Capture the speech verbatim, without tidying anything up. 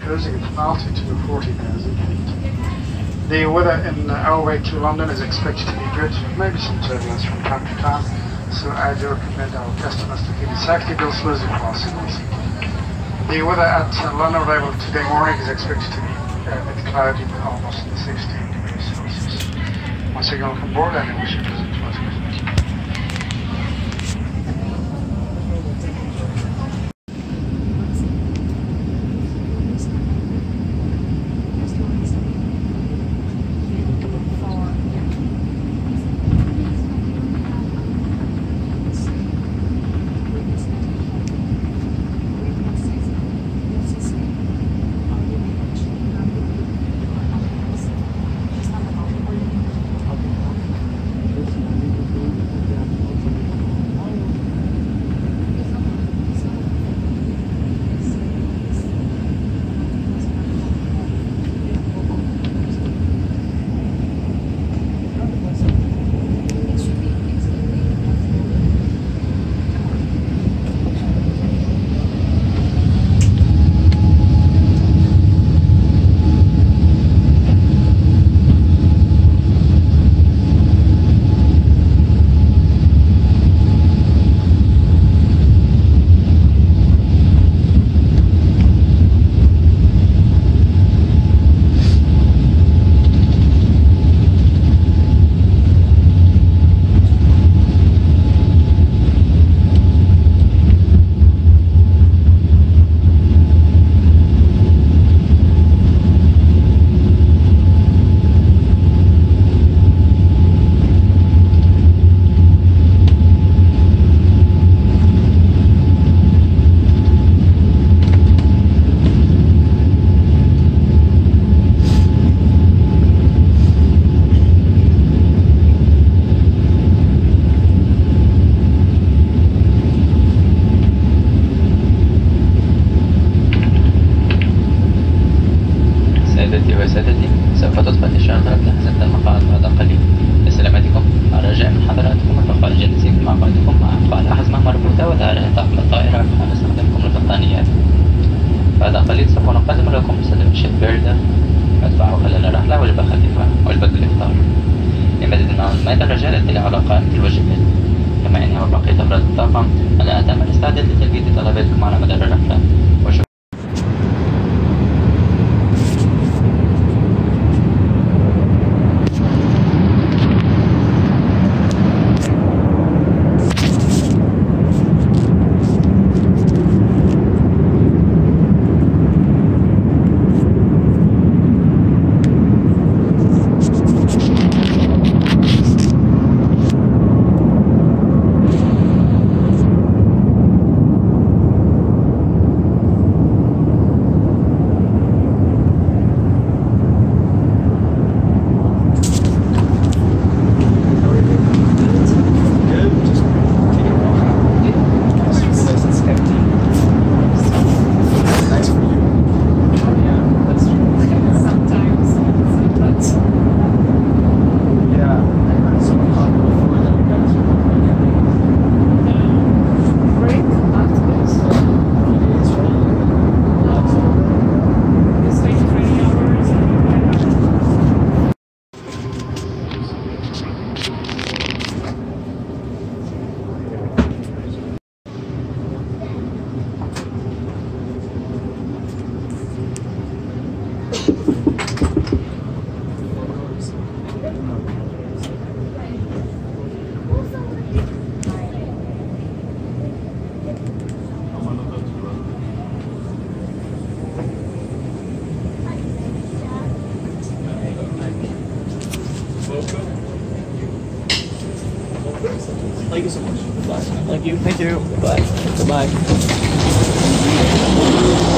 cruising at an altitude of forty thousand feet. The weather in our way to London is expected to be good, maybe some turbulence from time to time, so I do recommend our customers to keep exactly as slow as possible. The weather at London arrival today morning is expected to be a bit cloudy with almost sixteen degrees Celsius. Once again, welcome aboard and I wish you a pleasant flight. Thank you so much. Thank you. Thank you. Bye. Bye.